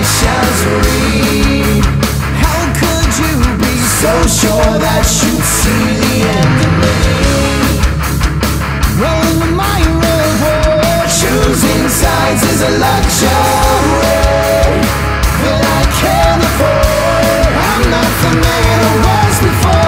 read. How could you be so sure that you'd see the end of me? Rolling the mire of war, choosing sides is a luxury that I can't afford. I'm not the man I was before.